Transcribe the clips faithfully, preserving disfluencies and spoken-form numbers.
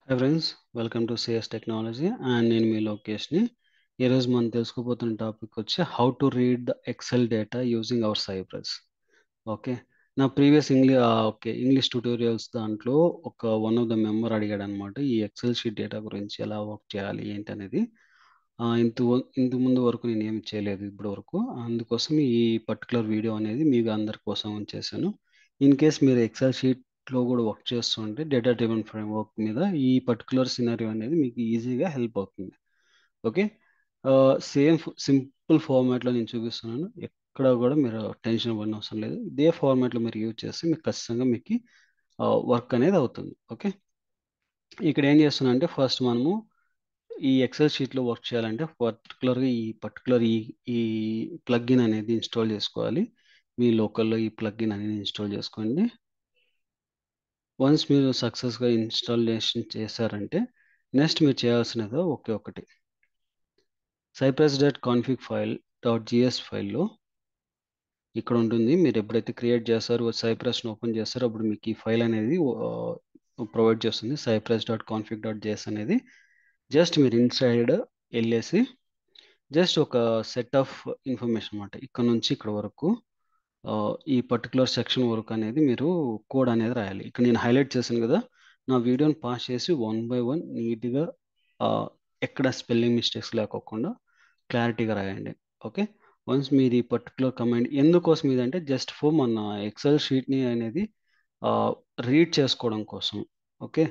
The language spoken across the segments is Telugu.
Hi friends, welcome to C S Technology and నేను మీ లోకేష్ని. ఈరోజు మనం తెలుసుకోబోతున్న టాపిక్ వచ్చి how to read the Excel data using our Cypress. Okay, నా previous English okay English tutorials దాంట్లో ఒక వన్ ఆఫ్ ద మెంబర్ అడిగాడు అనమాట ఈ ఎక్సెల్ షీట్ డేటా గురించి ఎలా వర్క్ చేయాలి ఏంటి అనేది. ఆ, ఇంత వ- ఇంత ముందు వరకు నేను ఏమి చేయలేదు ఇప్పటి వరకు, అందుకోసం ఈ పర్టికులర్ వీడియో అనేది మీకు అందరి కోసం చేశాను. ఇన్ కేస్ మీరు ఎక్సెల్ షీట్లో కూడా వర్క్ చేస్తుంటే డేటా డ్రివెన్ ఫ్రేమ్వర్క్ మీద ఈ పర్టికులర్ సినారియో అనేది మీకు ఈజీగా హెల్ప్ అవుతుంది. ఓకే, సేమ్ సింపుల్ ఫార్మాట్లో నేను చూపిస్తున్నాను. ఎక్కడ కూడా మీరు టెన్షన్ పడిన అవసరం లేదు. ఇదే ఫార్మాట్లో మీరు యూజ్ చేస్తే మీకు ఖచ్చితంగా మీకు వర్క్ అనేది అవుతుంది. ఓకే, ఇక్కడ ఏం చేస్తున్నా అంటే ఫస్ట్ మనము ఈ ఎక్సెల్ షీట్లో వర్క్ చేయాలంటే పర్టికులర్గా ఈ పర్టికులర్ ఈ ఈ ప్లగ్ఇన్ అనేది ఇన్స్టాల్ చేసుకోవాలి. మీ లోకల్లో ఈ ప్లగ్ఇన్ అనేది ఇన్స్టాల్ చేసుకోండి. వన్స్ మీరు సక్సెస్గా ఇన్స్టాలేషన్ చేశారంటే నెక్స్ట్ మీరు చేయాల్సినది ఒకే ఒకటి, Cypress dot config file dot JS ఫైల్లో ఇక్కడ ఉంటుంది. మీరు ఎప్పుడైతే క్రియేట్ చేస్తారో సైప్రస్ని ఓపెన్ చేస్తారో అప్పుడు మీకు ఈ ఫైల్ అనేది ప్రొవైడ్ చేస్తుంది, Cypress dot config dot JS అనేది. జస్ట్ మీరు ఇన్సైడ్ వెళ్ళేసి జస్ట్ ఒక సెట్ ఆఫ్ ఇన్ఫర్మేషన్ అనమాట, ఇక్కడ నుంచి ఇక్కడ వరకు ఆ, ఈ పర్టికులర్ సెక్షన్ వరకు అనేది మీరు కోడ్ అనేది రాయాలి. ఇక్కడ నేను హైలైట్ చేశాను కదా, నా వీడియోని పాస్ చేసి వన్ బై వన్ నీట్గా ఎక్కడ స్పెల్లింగ్ మిస్టేక్స్ లేకోకుండా క్లారిటీగా రాయండి. ఓకే, వన్స్ మీరు ఈ పర్టికులర్ కమాండ్ ఎందుకోసం ఇదంటే జస్ట్ ఫర్ మన ఎక్సెల్ షీట్ని అనేది రీడ్ చేసుకోవడం కోసం. ఓకే,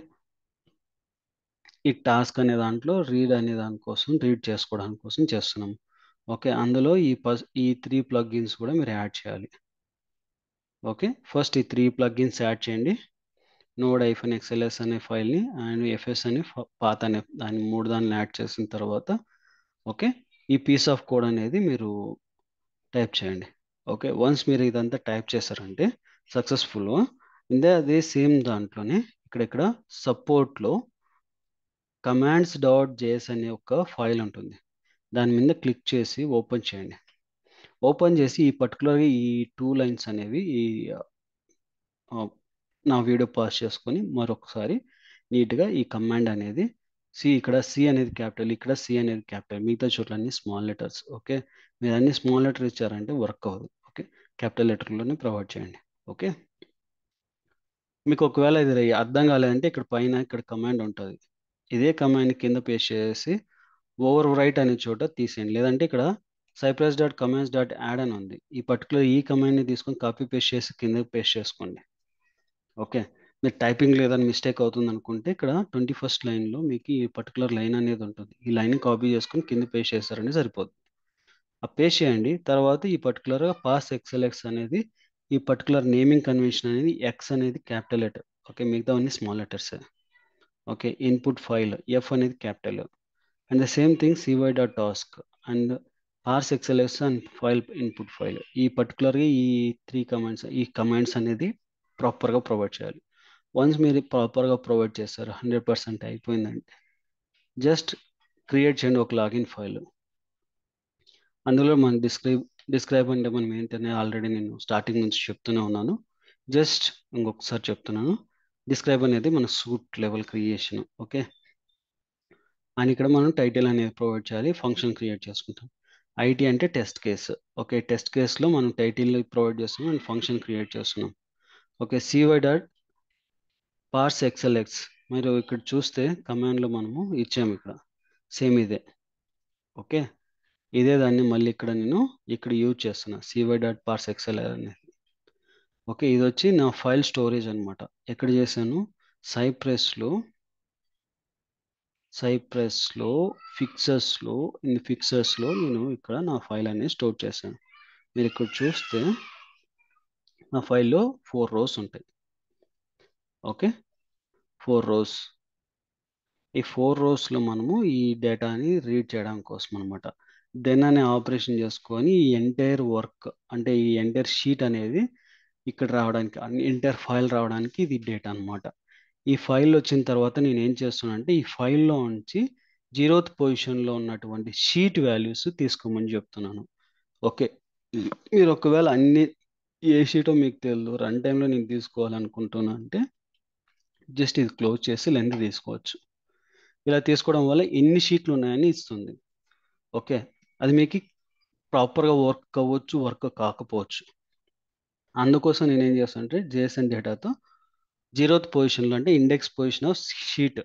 ఈ టాస్క్ అనే దాంట్లో రీడ్ అనే దానికోసం రీడ్ చేసుకోవడానికి కోసం చేస్తున్నాం. ఓకే, అందులో ఈ పస్ ఈ త్రీ ప్లగ్ఇన్స్ కూడా మీరు యాడ్ చేయాలి. ఓకే, ఫస్ట్ ఈ త్రీ ప్లగ్ఇన్స్ యాడ్ చేయండి. నోడ్ ఐఫన్ ఎక్స్ఎల్ఎస్ అనే ఫైల్ని అండ్ ఎఫ్ఎస్ అనే పాత్ అనే దాన్ని మూడు దాన్ని యాడ్ చేసిన తర్వాత ఓకే ఈ పీస్ ఆఫ్ కోడ్ అనేది మీరు టైప్ చేయండి. ఓకే, వన్స్ మీరు ఇదంతా టైప్ చేశారంటే సక్సెస్ఫుల్గా ఇందే అదే సేమ్ దాంట్లోనే ఇక్కడెక్కడ సపోర్ట్లో కమాండ్స్ డాట్ జేఎస్ అనే ఒక ఫైల్ ఉంటుంది. దాని మీద క్లిక్ చేసి ఓపెన్ చేయండి. ఓపెన్ చేసి ఈ పర్టికులర్గా ఈ టూ లైన్స్ అనేవి ఈ ఆ, నా వీడియో పాస్ చేసుకొని మరొకసారి నీట్గా ఈ కమాండ్ అనేది సి, ఇక్కడ సి అనేది క్యాపిటల్, ఇక్కడ సి అనేది క్యాపిటల్, మిగతా చోట్ల అన్ని స్మాల్ లెటర్స్. ఓకే, మీరు అన్ని స్మాల్ లెటర్ ఇచ్చారంటే వర్క్ అవ్వదు. ఓకే, క్యాపిటల్ లెటర్లోనే ప్రొవైడ్ చేయండి. ఓకే, మీకు ఒకవేళ ఇది రే- అర్థం కాలేదంటే ఇక్కడ పైన ఇక్కడ కమాండ్ ఉంటుంది, ఇదే కమాండ్ కింద పేస్ట్ చేసి ఓవర్ రైట్ అనే చోట తీసేయండి. లేదంటే ఇక్కడ Cypress dot commands dot add అని ఉంది, ఈ పర్టికులర్ ఈ కమాండ్ని తీసుకొని కాపీ పేస్ట్ చేసి కింద పేస్ట్ చేసుకోండి. ఓకే, మీరు టైపింగ్ లేదని మిస్టేక్ అవుతుంది అనుకుంటే ఇక్కడ ట్వంటీ ఫస్ట్ లైన్లో మీకు ఈ పర్టికులర్ లైన్ అనేది ఉంటుంది, ఈ లైన్ కాపీ చేసుకొని కింద పేస్ట్ చేస్తారని సరిపోతుంది. ఆ పేస్ట్ చేయండి. తర్వాత ఈ పర్టికులర్గా పాస్ ఎక్స్ఎల్ఎక్స్ అనేది ఈ పర్టికులర్ నేమింగ్ కన్వెన్షన్ అనేది ఎక్స్ అనేది క్యాపిటల్ లెటర్. ఓకే, మిగతావన్నీ small letters. Okay, input file F అనేది capital and the same thing CY dot task and parse XLS and file input file. ఈ పర్టికులర్గా ఈ త్రీ కమాండ్స్ ఈ కమాండ్స్ అనేది ప్రాపర్గా ప్రొవైడ్ చేయాలి. వన్స్ మీరు ప్రాపర్గా ప్రొవైడ్ చేస్తారు హండ్రెడ్ పర్సెంట్ అయిపోయిందంటే జస్ట్ క్రియేట్ చేయండి ఒక లాగిన్ ఫైల్. అందులో మనం డిస్క్రైబ్ డిస్క్రైబ్ అంటే మనం ఏంటనే ఆల్రెడీ నేను స్టార్టింగ్ నుంచి చెప్తూనే ఉన్నాను, జస్ట్ ఇంకొకసారి చెప్తున్నాను. డిస్క్రైబ్ అనేది మన suite level creation. Okay, and ఇక్కడ మనం టైటిల్ అనేది ప్రొవైడ్ చేయాలి, ఫంక్షన్ క్రియేట్ చేసుకుంటాం. ఐటీ అంటే టెస్ట్ కేసు. ఓకే, టెస్ట్ కేసులో మనం టైటిల్ ప్రొవైడ్ చేస్తున్నాం అండ్ ఫంక్షన్ క్రియేట్ చేస్తున్నాం. Okay, CY dot parse XLSX మీరు ఇక్కడ చూస్తే కమాండ్లో మనము ఇచ్చాము, ఇక్కడ సేమ్ ఇదే. ఓకే, ఇదే దాన్ని మళ్ళీ ఇక్కడ నేను ఇక్కడ యూజ్ చేస్తున్నా సివై డాట్ పార్స్ ఎక్స్ఎల్ఆర్ అనేది. ఓకే, ఇది వచ్చి నా ఫైల్ స్టోరేజ్ అనమాట. ఎక్కడ చేశాను, సైప్రస్లో సైప్రస్లో ఫిక్సర్స్లో ఇన్ ఫిక్సర్స్లో నేను ఇక్కడ నా ఫైల్ అనేది స్టోర్ చేశాను. మీరు ఇక్కడ చూస్తే నా ఫైల్లో ఫోర్ రోస్ ఉంటాయి. Okay, four rows. ఈ ఫోర్ రోస్లో మనము ఈ డేటాని రీడ్ చేయడం కోసం అనమాట. దెన్ అనే ఆపరేషన్ చేసుకొని ఈ ఎంటైర్ వర్క్ అంటే ఈ ఎంటైర్ షీట్ అనేది ఇక్కడ రావడానికి ఎంటైర్ ఫైల్ రావడానికి ఇది డేటా అనమాట. ఈ ఫైల్ వచ్చిన తర్వాత నేను ఏం చేస్తున్నా అంటే ఈ ఫైల్లో నుంచి జీరోత్ పొజిషన్లో ఉన్నటువంటి షీట్ వాల్యూస్ తీసుకోమని చెప్తున్నాను. ఓకే, మీరు ఒకవేళ అన్ని ఏ షీటో మీకు తెలియదు రన్ టైంలో నేను తీసుకోవాలనుకుంటున్నా అంటే జస్ట్ ఇది క్లోజ్ చేసి లెంత్ తీసుకోవచ్చు. ఇలా తీసుకోవడం వల్ల ఎన్ని షీట్లు ఉన్నాయని ఇస్తుంది. ఓకే, అది మీకు ప్రాపర్గా వర్క్ అవ్వచ్చు, వర్క్ కాకపోవచ్చు. అందుకోసం నేను ఏం చేస్తాను అంటే జేఎస్ఎన్ డేటాతో జీరోత్ పొజిషన్లో అంటే ఇండెక్స్ పొజిషన్ ఆఫ్ షీట్,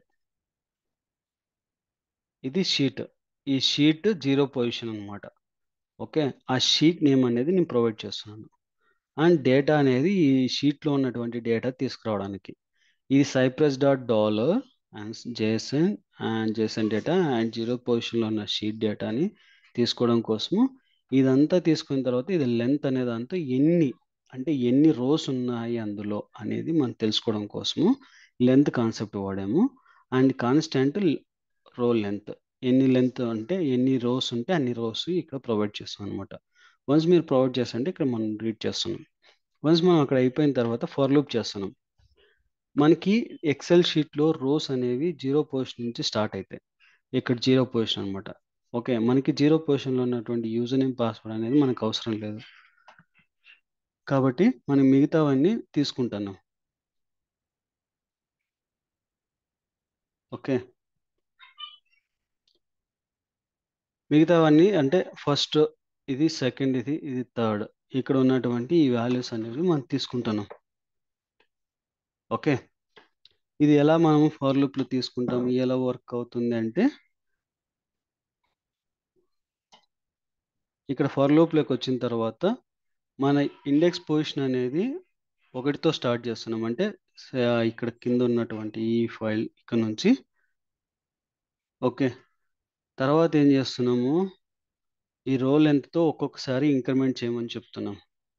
ఇది షీట్, ఈ షీట్ జీరో పొజిషన్ అనమాట. ఓకే, ఆ షీట్ నేమ్ అనేది నేను ప్రొవైడ్ చేస్తున్నాను. అండ్ డేటా అనేది ఈ షీట్లో ఉన్నటువంటి డేటా తీసుకురావడానికి ఇది Cypress dot dollar and JSON and JSON data and zero పొజిషన్లో ఉన్న షీట్ డేటాని తీసుకోవడం కోసము, ఇదంతా తీసుకున్న తర్వాత ఇది లెంత్ అనే దాంతో ఎన్ని అంటే ఎన్ని రోస్ ఉన్నాయి అందులో అనేది మనం తెలుసుకోవడం కోసము లెంత్ కాన్సెప్ట్ వాడాము. అండ్ కాన్స్టెంట్ రో లెంత్, ఎన్ని లెంత్ అంటే ఎన్ని రోస్ ఉంటే అన్ని రోస్ ఇక్కడ ప్రొవైడ్ చేస్తాం అనమాట. వన్స్ మీరు ప్రొవైడ్ చేస్తుంటే ఇక్కడ మనం రీడ్ చేస్తున్నాం. వన్స్ మనం అక్కడ అయిపోయిన తర్వాత ఫర్ లూప్ చేస్తున్నాం. మనకి ఎక్సెల్ షీట్లో రోస్ అనేవి జీరో పొజిషన్ నుంచి స్టార్ట్ అవుతాయి. ఇక్కడ జీరో పొజిషన్ అనమాట. ఓకే, మనకి జీరో పొజిషన్లో ఉన్నటువంటి యూజర్ నేమ్ పాస్వర్డ్ అనేది మనకు అవసరం లేదు, కాబట్టి మనం మిగతావన్నీ తీసుకుంటున్నాం. ఓకే, మిగతావన్నీ అంటే ఫస్ట్ ఇది, సెకండ్ ఇది, ఇది థర్డ్, ఇక్కడ ఉన్నటువంటి ఈ వాల్యూస్ అనేవి మనం తీసుకుంటున్నాం. ఓకే, ఇది ఎలా మనం ఫర్ లూప్లో తీసుకుంటాం, ఎలా వర్క్ అవుతుంది అంటే ఇక్కడ ఫర్ లూప్లోకి వచ్చిన తర్వాత మన ఇండెక్స్ పొజిషన్ అనేది ఒకటితో స్టార్ట్ చేస్తున్నాం. అంటే స- ఇక్కడ కింద ఉన్నటువంటి ఈ ఫైల్ ఇక్కడ నుంచి. ఓకే, తర్వాత ఏం చేస్తున్నాము, ఈ రో లెంత్తో ఒక్కొక్కసారి ఇంక్రిమెంట్ చేయమని చెప్తున్నాం.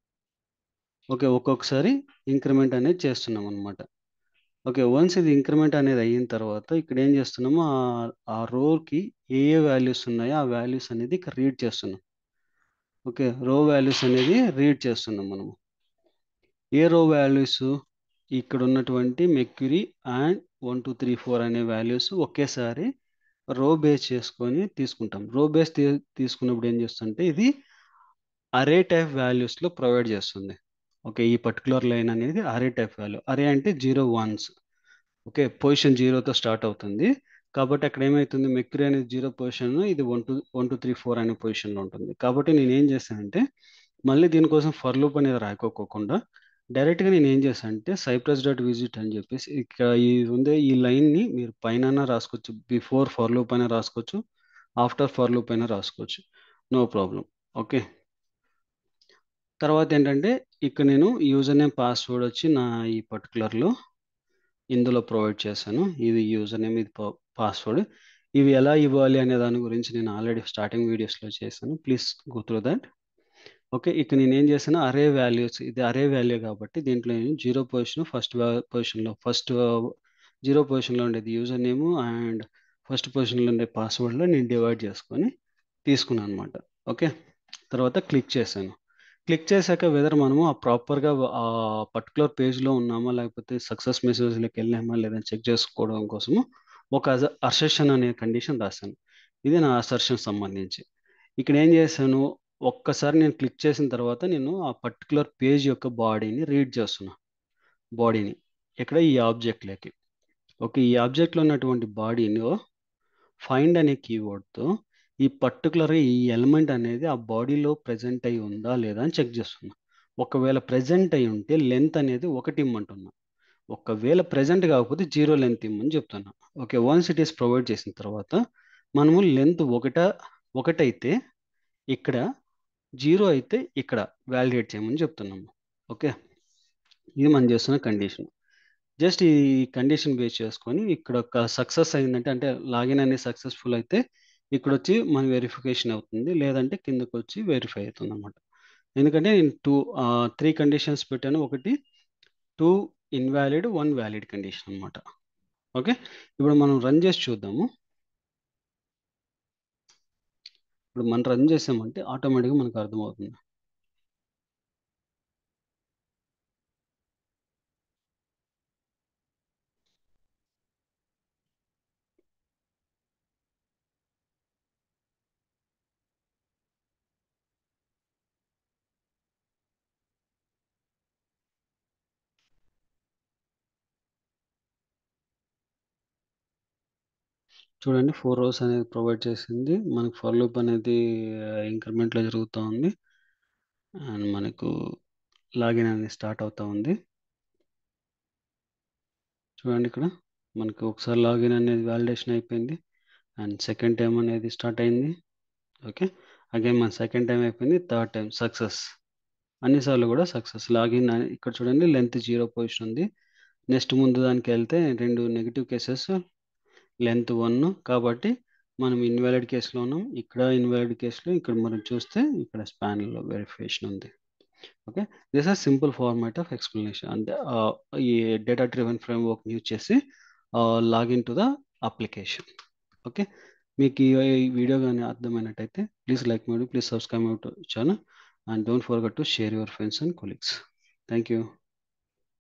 ఓకే, ఒక్కొక్కసారి ఇంక్రిమెంట్ అనేది చేస్తున్నాం అనమాట. ఓకే, వన్స్ ఇది ఇంక్రిమెంట్ అనేది అయిన తర్వాత ఇక్కడ ఏం చేస్తున్నాము, ఆ ఆ రోకి ఏ ఏ వాల్యూస్ ఉన్నాయో ఆ వాల్యూస్ అనేది ఇక్కడ రీడ్ చేస్తున్నాం. ఓకే, రో వాల్యూస్ అనేది రీడ్ చేస్తున్నాం మనము. ఏ రో వాల్యూస్, ఇక్కడ ఉన్నటువంటి mercury and one two three four అనే వాల్యూస్ ఒకేసారి రో బేస్ చేసుకొని తీసుకుంటాం. రో బేస్ తీ తీసుకున్నప్పుడు ఏం చేస్తుంటే ఇది అరే టైప్ వాల్యూస్లో ప్రొవైడ్ చేస్తుంది. ఓకే, ఈ పర్టికులర్ లైన్ అనేది అరే టైప్ వాల్యూ. అరే అంటే జీరో వన్స్. ఓకే, పొజిషన్ జీరోతో స్టార్ట్ అవుతుంది కాబట్టి అక్కడ ఏమవుతుంది, మెక్యూరీ అనేది జీరో పొజిషన్, ఇది one two one two three four అనే పొజిషన్లో ఉంటుంది. కాబట్టి నేను ఏం చేశానంటే మళ్ళీ దీనికోసం ఫర్ లూప్ అనేది రాయకోకుండా డైరెక్ట్గా నేను ఏం చేశాను అంటే సైప్రస్ డాట్ విజిట్ అని చెప్పేసి ఇక్కడ ఈ ఉందే ఈ లైన్ని మీరు పైన రాసుకోవచ్చు, బిఫోర్ ఫర్ లూప్ అయినా రాసుకోవచ్చు, ఆఫ్టర్ ఫర్ లూప్ అయినా రాసుకోవచ్చు, నో ప్రాబ్లం. ఓకే, తర్వాత ఏంటంటే ఇక్కడ నేను యూజర్ నేమ్ పాస్వర్డ్ వచ్చి నా ఈ పర్టికులర్లో ఇందులో ప్రొవైడ్ చేశాను. ఇది యూజర్ నేమ్, ఇది పాస్వర్డ్. ఇవి ఎలా ఇవ్వాలి అనే దాని గురించి నేను ఆల్రెడీ స్టార్టింగ్ వీడియోస్లో చేశాను, please go through that. Okay, ఇక్కడ నేను ఏం చేశాను, అరే వాల్యూస్, ఇది అరే వాల్యూ కాబట్టి దీంట్లో నేను జీరో పొజిషన్ ఫస్ట్ పొజిషన్లో ఫస్ట్ జీరో పొజిషన్లో ఉండేది యూజర్ నేమ్ అండ్ ఫస్ట్ పొజిషన్లో ఉండే పాస్వర్డ్లో నేను డివైడ్ చేసుకొని తీసుకున్నాను అనమాట. ఓకే, తర్వాత క్లిక్ చేశాను. క్లిక్ చేశాక వెదర్ మనము ఆ ప్రాపర్గా ఆ పర్టికులర్ పేజ్లో ఉన్నామా లేకపోతే సక్సెస్ మెసేజ్లోకి వెళ్ళామా లేదని చెక్ చేసుకోవడం కోసము ఒక అసర్షన్ అనే కండిషన్ రాశాను. ఇది నా అసర్షన్ సంబంధించి. ఇక్కడ ఏం చేశాను, ఒక్కసారి నేను క్లిక్ చేసిన తర్వాత నేను ఆ పర్టికులర్ పేజ్ యొక్క బాడీని రీడ్ చేస్తున్నా. బాడీని ఇక్కడ ఈ ఆబ్జెక్ట్లోకి. ఓకే, ఈ ఆబ్జెక్ట్లో ఉన్నటువంటి బాడీని ఫైండ్ అనే కీవర్డ్తో ఈ పర్టికులర్ ఈ ఎలిమెంట్ అనేది ఆ బాడీలో ప్రజెంట్ అయి ఉందా లేదా అని చెక్ చేస్తున్నా. ఒకవేళ ప్రజెంట్ అయి ఉంటే లెంత్ అనేది ఒకటి ఇమ్మంటున్నా, ఒకవేళ ప్రజెంట్ కాకపోతే జీరో లెంత్ ఇమ్మని చెప్తున్నా. Okay, once it is provide చేసిన తర్వాత మనము లెంత్ ఒకట ఒకటైతే ఇక్కడ, జీరో అయితే ఇక్కడ వ్యాలిడేట్ చేయమని చెప్తున్నాము. ఓకే, ఇది మనం చేస్తున్న కండిషన్. జస్ట్ ఈ కండిషన్ బేస్ చేసుకొని ఇక్కడ ఒక సక్సెస్ అయిందంటే అంటే లాగిన్ అనేది సక్సెస్ఫుల్ అయితే ఇక్కడ వచ్చి మన వెరిఫికేషన్ అవుతుంది, లేదంటే కిందకు వచ్చి వెరిఫై అవుతుంది అనమాట. ఎందుకంటే నేను టూ త్రీ కండిషన్స్ పెట్టాను, ఒకటి two invalid, one valid condition అనమాట. ఓకే, ఇప్పుడు మనం రన్ చేసి చూద్దాము. ఇప్పుడు మనం రన్ చేసామంటే ఆటోమేటిక్గా మనకు అర్థమవుతుంది. చూడండి ఫోర్ రోస్ అనేది ప్రొవైడ్ చేసింది. మనకు ఫర్ లూప్ అనేది ఇంక్రిమెంట్లో జరుగుతూ ఉంది. అండ్ మనకు లాగిన్ అనేది స్టార్ట్ అవుతూ ఉంది. చూడండి ఇక్కడ మనకు ఒకసారి లాగిన్ అనేది వ్యాలిడేషన్ అయిపోయింది. అండ్ సెకండ్ టైం అనేది స్టార్ట్ అయింది. ఓకే, అగైన్ మన సెకండ్ టైం అయిపోయింది. Third time success. అన్నిసార్లు కూడా సక్సెస్. లాగిన్ అని ఇక్కడ చూడండి లెంత్ జీరో పొజిషన్ ఉంది. నెక్స్ట్ ముందు దానికి వెళ్తే రెండు నెగిటివ్ కేసెస్, లెంత్ వన్. కాబట్టి మనం ఇన్వాలిడ్ కేసులో ఉన్నాం. ఇక్కడ ఇన్వాలిడ్ కేసులో ఇక్కడ మనం చూస్తే ఇక్కడ స్పాన్లో వెరిఫికేషన్ ఉంది. Okay, this are simple format of explanation. అంటే ఆ, ఈ డేటా డ్రివెన్ ఫ్రేమ్వర్క్ యూజ్ చేసి login to the application. Okay, మీకు ఈ ఈ వీడియో కానీ అర్థమైనట్టయితే please like my please subscribe my channel and don't forget to share your friends and colleagues. Thank you.